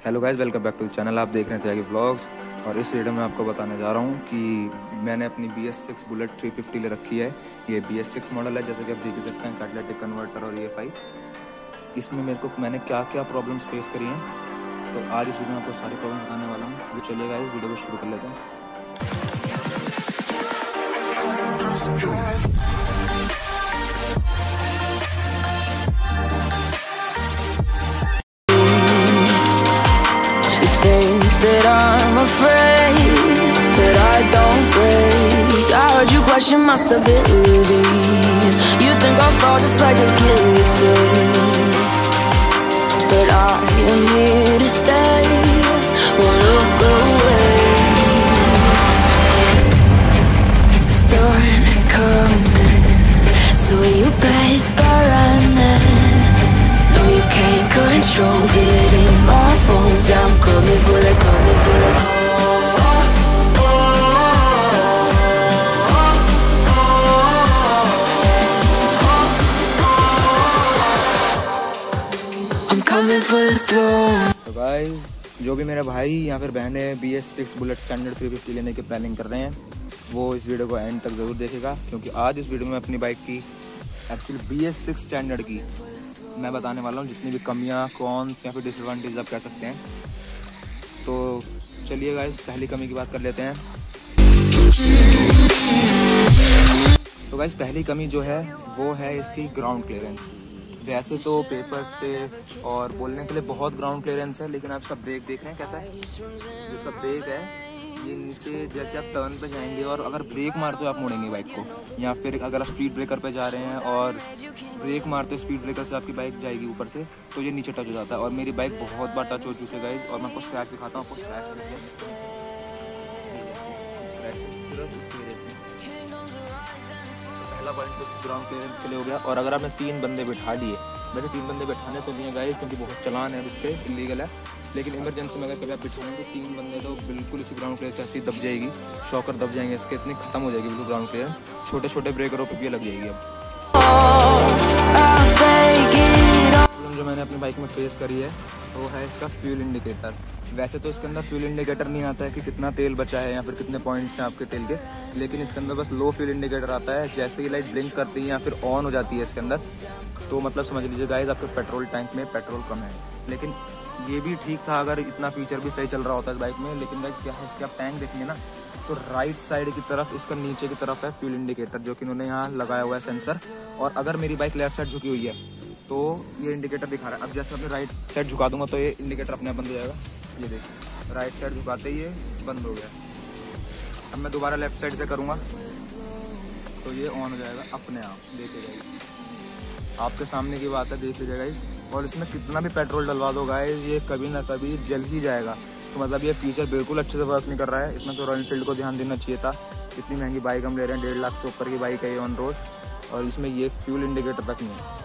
Hello guys, welcome back to channel. आप देख रहे हैं त्यागी व्लॉग्स। और इस वीडियो में आपको बताने जा रहा हूँ कि मैंने अपनी BS6 बुलेट 350 ले रखी है। ये BS6 मॉडल है, जैसे कि आप देख सकते हैं, कैटालिटिक कन्वर्टर और EFI। इसमें मैंने क्या क्या प्रॉब्लम्स फेस करी हैं, तो आज इस वीडियो में आपको सारी प्रॉब्लम बताने वाला हूँ। तो चलिए गाइस, वीडियो को शुरू कर लेते हैं। That I'm afraid that I don't break. I heard you question my stability. You think I'll fall just like a guillotine, but I am here to stay. Won't look away. The storm is coming, so you better start running. No, you can't control it in my bones. I'm coming for the, coming for the. I'm coming for the throne. तो guys, जो भी मेरे भाई या फिर बहनें BS6 bullet standard 350 लेने की प्लानिंग कर रहे हैं, वो इस वीडियो को एंड तक जरूर देखेगा, क्योंकि आज इस वीडियो में अपनी बाइक की एक्चुअली BS6 स्टैंडर्ड की मैं बताने वाला हूँ जितनी भी कमियाँ, कॉन्स या फिर डिसएडवांटेज आप कह सकते हैं। तो चलिए गाइस, पहली कमी की बात कर लेते हैं। तो गाइस, पहली कमी जो है वो है इसकी ग्राउंड क्लियरेंस। वैसे तो पेपर्स पे और बोलने के लिए बहुत ग्राउंड क्लियरेंस है, लेकिन आप इसका ब्रेक देख रहे हैं कैसा है। जो इसका ब्रेक है ये नीचे, जैसे आप टर्न पे जाएंगे और अगर ब्रेक मारते हो आप मुड़ेंगे बाइक को, या फिर अगर आप स्पीड ब्रेकर पे जा रहे हैं और ब्रेक मारते हो स्पीड ब्रेकर से आपकी बाइक जाएगी ऊपर से, तो ये नीचे टच हो जाता है। और मेरी बाइक बहुत बार टच हो चुकी है गाइस, और मैं आपको स्क्रैच दिखाता हूँ। आपको स्क्रैच सिर्फ इसकी वजह से। पहला पॉइंट तो ग्राउंड क्लियरेंस के लिए हो गया। और अगर आपने 3 बंदे बिठा लिए, वैसे 3 बंदे बैठाने तो नहीं है गाइस, क्योंकि बहुत चलान है इस पर, इलीगल है, लेकिन इमरजेंसी में अगर कभी आप बिठाएंगे तो 3 बंदे तो बिल्कुल इसी ग्राउंड क्लियरेंस ऐसी दब जाएगी, शॉकर दब जाएंगे इसके, इतनी खत्म हो जाएगी बिल्कुल ग्राउंड क्लियरेंस। छोटे छोटे ब्रेकरों पर भी लग जाएगी। अब जो मैंने अपनी बाइक में फेस करी है वो है इसका फ्यूल इंडिकेटर। वैसे तो इसके अंदर फ्यूल इंडिकेटर नहीं आता है कि कितना तेल बचा है या फिर कितने पॉइंट्स हैं आपके तेल के, लेकिन इसके अंदर बस लो फ्यूल इंडिकेटर आता है। जैसे ही लाइट ब्लिंक करती है या फिर ऑन हो जाती है इसके अंदर, तो मतलब समझ लीजिए गाइस आपके पेट्रोल टैंक में पेट्रोल कम है। लेकिन ये भी ठीक था अगर इतना फीचर भी सही चल रहा होता है इस बाइक में। लेकिन गाइस क्या है, इसके आप टैंक देखेंगे ना, तो राइट साइड की तरफ, इसका नीचे की तरफ है फ्यूल इंडिकेटर, जो कि उन्होंने यहाँ लगाया हुआ है सेंसर। और अगर मेरी बाइक लेफ्ट साइड झुकी हुई है तो ये इंडिकेटर दिखा रहा है। अब जैसे अपने राइट साइड झुका दूंगा तो ये इंडिकेटर अपने आप बंद हो जाएगा। ये देखिए, राइट साइड झुकाते ही ये बंद हो गया। अब मैं दोबारा लेफ्ट साइड से करूँगा तो ये ऑन हो जाएगा अपने आप, देखिएगा। आपके सामने की बात है, देख लीजिएगा इस। और इसमें कितना भी पेट्रोल डलवा दो गाइस, ये कभी ना कभी जल ही जाएगा। तो मतलब ये फीचर बिल्कुल अच्छे से वर्क नहीं कर रहा है। इसमें तो रॉयल एनफील्ड को ध्यान देना चाहिए था। इतनी महंगी बाइक हम ले रहे हैं, 1.5 लाख से ऊपर की बाइक है ये ऑन रोड, और इसमें ये फ्यूल इंडिकेटर तक नहीं है।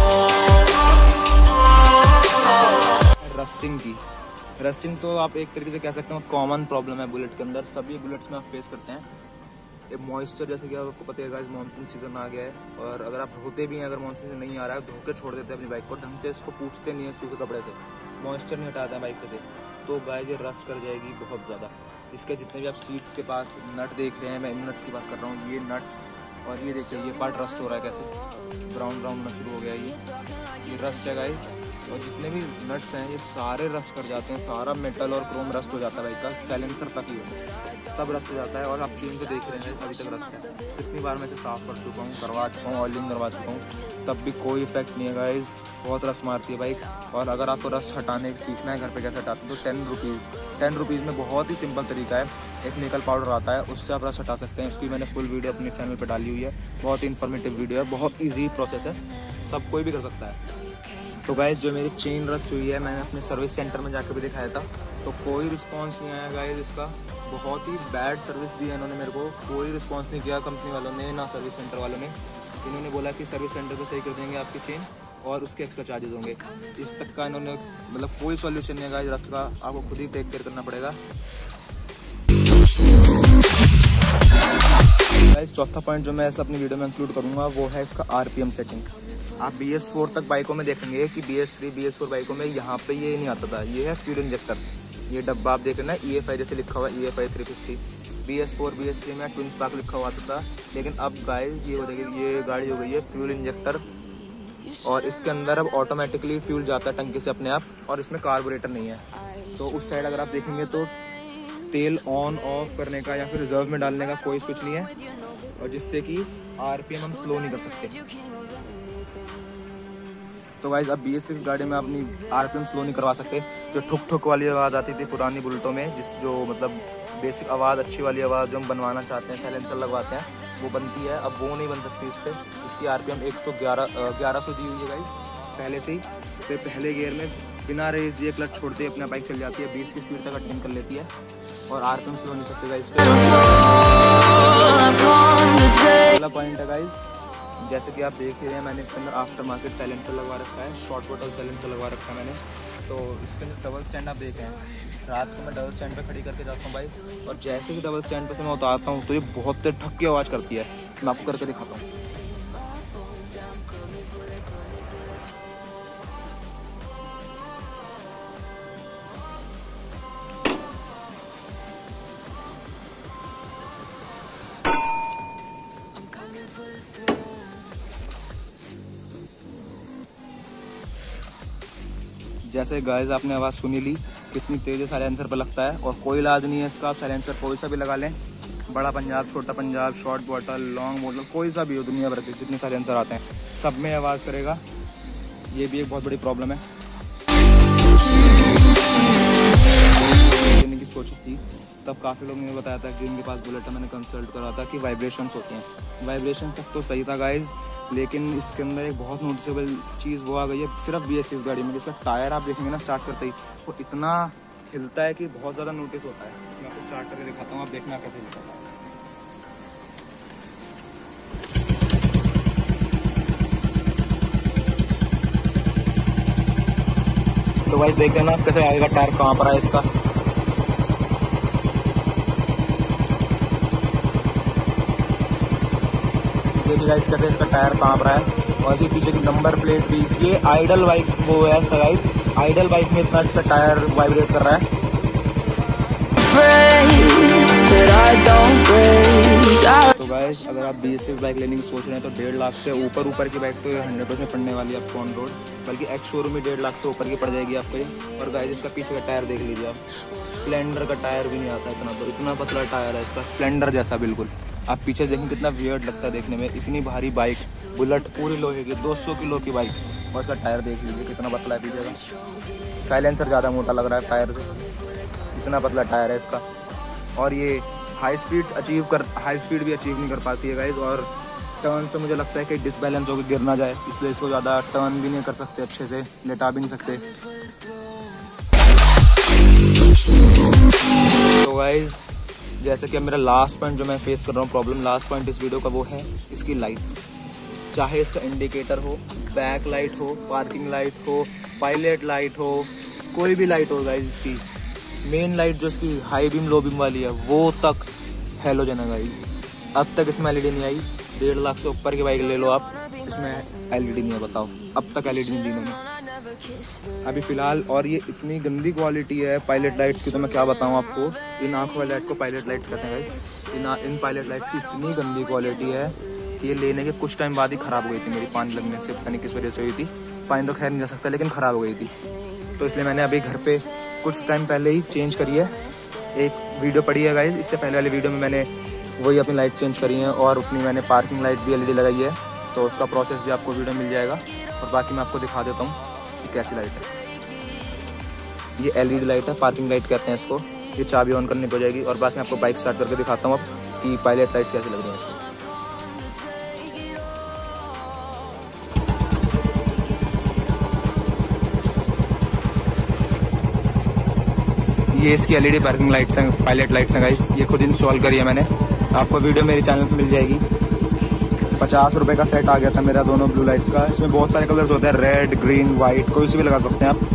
रस्टिंग तो आप एक तरीके से कह सकते हैं कॉमन प्रॉब्लम है बुलेट के अंदर, सभी बुलेट्स में आप फेस करते हैं। ये मॉइस्चर, जैसे कि आपको पता है गाइस, मानसून सीजन आ गया है, और अगर आप धोते भी हैं, अगर मानसून नहीं आ रहा है, धो के छोड़ देते हैं अपनी बाइक को, ढंग से इसको पूछते नहीं है सूखे कपड़े से, मॉइस्चर नहीं हटाते हैं बाइक पे से, तो गाइस ये रस्ट कर जाएगी बहुत ज़्यादा। इसके जितने भी आप सीट्स के पास नट देख रहे हैं, मैं इन नट्स की बात कर रहा हूँ, ये नट्स, और ये देखिए ये पार्ट रस्ट हो रहा है कैसे, ब्राउन ब्राउन होना शुरू हो गया ये रस्ट है गाइस। और जितने भी नट्स हैं ये सारे रस्ट कर जाते हैं, सारा मेटल और क्रोम रस्ट हो जाता है बाइक का, साइलेंसर तक ही सब रस्ट हो जाता है। और आप चेन पे देख रहे हैं अभी तक रस्ट है। कितनी बार मैं इसे साफ़ कर चुका हूँ, करवा चुका हूँ, ऑयलिंग करवा चुका हूँ, तब भी कोई इफेक्ट नहीं है गाइस। बहुत रस्ट मारती है बाइक। और अगर आपको रस्ट हटाने सीखना है घर पे कैसे हटाते हैं, तो 10 रुपीज़ में बहुत ही सिंपल तरीका है, एक निकल पाउडर आता है, उससे आप रस्ट हटा सकते हैं। उसकी मैंने फुल वीडियो अपने चैनल पर डाली हुई है, बहुत ही इन्फॉर्मेटिव वीडियो है, बहुत ईजी प्रोसेस है, सब कोई भी कर सकता है। तो गाइस, जो मेरी चेन रस्ट हुई है, मैंने अपने सर्विस सेंटर में जाकर भी दिखाया था, तो कोई रिस्पांस नहीं आया गाइस इसका। बहुत ही बैड सर्विस दी है इन्होंने मेरे को, कोई रिस्पांस नहीं किया कंपनी वालों ने, ना सर्विस सेंटर वालों ने। इन्होंने बोला कि सर्विस सेंटर पे सही कर देंगे आपकी चेन और उसके एक्स्ट्रा चार्जेस होंगे। इस तक का इन्होंने मतलब कोई सॉल्यूशन नहीं है गाइस रस्ट का, आपको खुद ही टेक केयर करना पड़ेगा। गाइस, चौथा पॉइंट जो मैं अपनी वीडियो में इंक्लूड करूँगा वो है इसका RPM सेटिंग। आप BS4 तक बाइकों में देखेंगे कि BS3 BS4 बाइकों में यहाँ पे ये नहीं आता था। ये है फ्यूल इंजेक्टर। ये डब्बा आप देख रहे हैं EFI जैसे लिखा हुआ है, EFI 350। BS4 BS3 में ट्विन स्पार्क लिखा हुआ आता था, लेकिन अब गाइस ये हो जाएगी, ये गाड़ी हो गई है फ्यूल इंजेक्टर। और इसके अंदर अब ऑटोमेटिकली फ्यूल जाता है टंकी से अपने आप, और इसमें कार्बोरेटर नहीं है। तो उस साइड अगर आप देखेंगे तो तेल ऑन ऑफ करने का या फिर रिजर्व में डालने का कोई स्विच नहीं है, और जिससे कि RPM हम स्लो नहीं कर सकते। तो गाइस अब BS6 गाड़ी में अपनी RPM स्लो नहीं करवा सकते। जो ठुक ठुक वाली आवाज़ आती थी पुरानी बुलेटों में, जो मतलब बेसिक आवाज़, अच्छी वाली आवाज़ जो हम बनवाना चाहते हैं, साइलेंसर लगवाते हैं, वो बनती है। अब वो नहीं बन सकती इस पर। इसकी RPM 1100 दी हुई है गाइस पहले से ही। तो पहले गियर में बिना रेस दिए क्लच छोड़ते अपना बाइक चल जाती है, 20 की स्पीड तक अटेन कर लेती है, और RPM स्लो नहीं सकते गाइस। पहला पॉइंट है गाइस, जैसे कि आप देख ही रहे हैं, मैंने इसके अंदर आफ्टर मार्केट साइलेंसर लगवा रखा है, शॉर्ट बोतल साइलेंसर लगवा रखा है मैंने। तो इसके अंदर डबल स्टैंड आप देख रहे हैं, रात को मैं डबल स्टैंड पे खड़ी करके जाता हूँ बाइक, और जैसे ही डबल स्टैंड पे से मैं उतारता हूँ तो ये बहुत ठक की आवाज़ करती है। मैं आपको करके दिखाता हूँ। जैसे गाइस आपने आवाज़ सुनी ली, कितनी तेज़ साइलेंसर पर लगता है, और कोई इलाज नहीं है इसका। आप साइलेंसर कोई सा भी लगा लें, बड़ा पंजाब, छोटा Punjab, short bottle, long bottle, कोई सा भी हो, दुनिया भर के जितने साइलेंसर आते हैं सब में आवाज़ करेगा। ये भी एक बहुत बड़ी प्रॉब्लम है। लेने की सोची थी तब काफ़ी लोग ने बताया था, जिनके पास बुलेट है, मैंने कंसल्ट करा था कि वाइब्रेशंस होते हैं। वाइब्रेशन तक तो सही था गाइज, लेकिन इसके अंदर एक बहुत नोटिसेबल चीज़ वो आ गई है सिर्फ BS6 गाड़ी में। इसका टायर आप देखेंगे ना स्टार्ट करते ही, वो इतना हिलता है कि बहुत ज़्यादा नोटिस होता है। मैं आपको स्टार्ट करके दिखाता हूँ, आप देखना कैसे हिलता है। तो भाई देख लेना कैसे आगे का टायर कहाँ पर है इसका। देखिए गाइस कैसे इसका टायर कहाँ पर है, और इसी पीछे की नंबर प्लेट भी। ये आइडल बाइक वो है गाइस, आइडल बाइक में इतना इसका टायर वाइब्रेट कर रहा है। तो गाइस अगर आप BS6 बाइक लेने की सोच रहे हैं तो 1.5 लाख से ऊपर की बाइक तो 100% पड़ने वाली है आपको ऑन रोड, बल्कि एक्स शोरूम में 1.5 लाख से ऊपर की पड़ जाएगी आपको ये। और गाइस इसका पीछे का टायर देख लीजिए आप, स्प्लेंडर का टायर भी नहीं आता इतना पतला टायर है इसका, स्प्लेंडर जैसा बिल्कुल। आप पीछे देखें कितना वियर्ड लगता है देखने में, इतनी भारी बाइक, बुलेट पूरी लोहे की 200 किलो की बाइक, और इसका टायर देख लीजिए कितना पतला है पीछे का। साइलेंसर ज़्यादा मोटा लग रहा है टायर से, इतना पतला टायर है इसका। और ये हाई स्पीड भी अचीव नहीं कर पाती है गाइज। और टर्न से मुझे लगता है कि डिसबैलेंस होकर गिर ना जाए, इसलिए इसको ज़्यादा टर्न भी नहीं कर सकते, अच्छे से लेटा भी नहीं सकते। तो गाइज जैसे कि अब मेरा लास्ट पॉइंट जो मैं फेस कर रहा हूँ प्रॉब्लम, लास्ट पॉइंट इस वीडियो का, वो है इसकी लाइट्स। चाहे इसका इंडिकेटर हो, बैक लाइट हो, पार्किंग लाइट हो, पायलट लाइट हो, कोई भी लाइट हो गाइज, इसकी मेन लाइट जो इसकी हाई बीम लो बीम वाली है वो तक हेलोजन है गाइज। अब तक इसमें LED नहीं आई। 1.5 लाख से ऊपर की बाइक ले लो आप, इसमें LED नहीं है, बताओ अब तक LED नहीं दी मैंने अभी फिलहाल। और ये इतनी गंदी क्वालिटी है पायलट लाइट्स की, तो मैं क्या बताऊँ आपको। इन आँखों वाली लाइट को पायलट लाइट्स कहते हैं गाइज। इन पायलट लाइट्स की इतनी गंदी क्वालिटी है कि ये लेने के कुछ टाइम बाद ही ख़राब हो गई थी मेरी, पानी लगने से, पता नहीं किस वजह से हुई थी। पानी तो खैर नहीं जा सकता, लेकिन ख़राब हो गई थी, तो इसलिए मैंने अभी घर पे कुछ टाइम पहले ही चेंज करी है। एक वीडियो पड़ी है गाइज, इससे पहले वाली वीडियो में मैंने वही अपनी लाइट चेंज करी है, और अपनी मैंने पार्किंग लाइट भी LED लगाई है, तो उसका प्रोसेस भी आपको वीडियो मिल जाएगा। और बाकी मैं आपको दिखा देता हूँ कि कैसी लाइट है। ये LED लाइट है, पार्किंग लाइट कहते हैं इसको। ये चाबी ऑन करनी पड़ जाएगी, और बाकी मैं आपको बाइक स्टार्ट करके दिखाता हूँ अब कि पायलट लाइट्स कैसी लग रही है इसको। ये इसकी LED पार्किंग लाइट्स हैं, पायलट लाइट्स हैं गाइस। ये खुद इंस्टॉल करी है मैंने, आपको वीडियो मेरे चैनल पे मिल जाएगी। 50 रुपये का सेट आ गया था मेरा दोनों ब्लू लाइट्स का। इसमें बहुत सारे कलर्स होते हैं, रेड, ग्रीन, वाइट, कोई से भी लगा सकते हैं आप।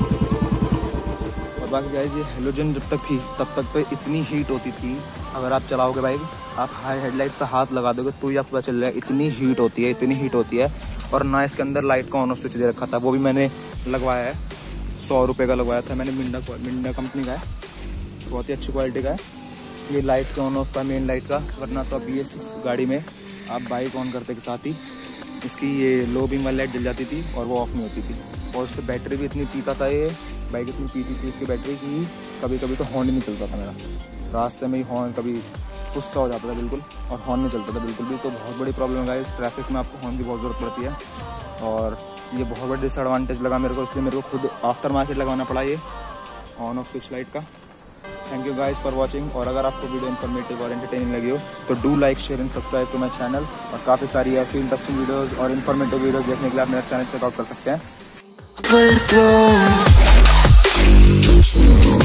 और बाकी गाइस ये हेलोजन जब तक थी तब तक तो इतनी हीट होती थी, अगर आप चलाओगे बाइक, आप हाई हेडलाइट पर हाथ लगा दोगे तो ही आपको पता चल रहा है, इतनी हीट होती है, इतनी हीट होती है। और ना इसके अंदर लाइट का ऑन ऑफ स्विच दे रखा था, वो भी मैंने लगवाया है, 100 रुपये का लगवाया था मैंने, मिंडा कंपनी का है, बहुत ही अच्छी क्वालिटी का है। ये लाइट का ऑन ऑफ था, मेन लाइट का, वरना तो अब BS6 गाड़ी में आप बाइक ऑन करते के साथ ही इसकी ये लो बीम वाली लाइट जल जाती थी और वो ऑफ नहीं होती थी। और उससे बैटरी भी इतनी पीता था, ये बाइक इतनी पीती थी इसकी बैटरी की, कभी कभी तो हॉर्न ही नहीं चलता था मेरा, रास्ते में ही हॉर्न कभी फुस्सा हो जाता था बिल्कुल, और हॉर्न नहीं चलता था बिल्कुल भी। तो बहुत बड़ी प्रॉब्लम है इस ट्रैफिक में, आपको हॉर्न की बहुत ज़रूरत पड़ती है और ये बहुत बड़ा डिसएडवांटेज लगा मेरे को, इसलिए मेरे को खुद आफ्टर मार्केट लगवाना पड़ा ये ऑन ऑफ स्विच लाइट का। Thank you guys for watching. और अगर आपको वीडियो इन्फॉर्मेटिव और एंटरटेनिंग लगी हो तो do like, share and subscribe to my channel. और काफ़ी सारी ऐसी इंटरेस्टिंग वीडियोस और इन्फॉर्मेटिव वीडियोस देखने के लिए आप मेरा चैनल चेकआउट कर सकते हैं।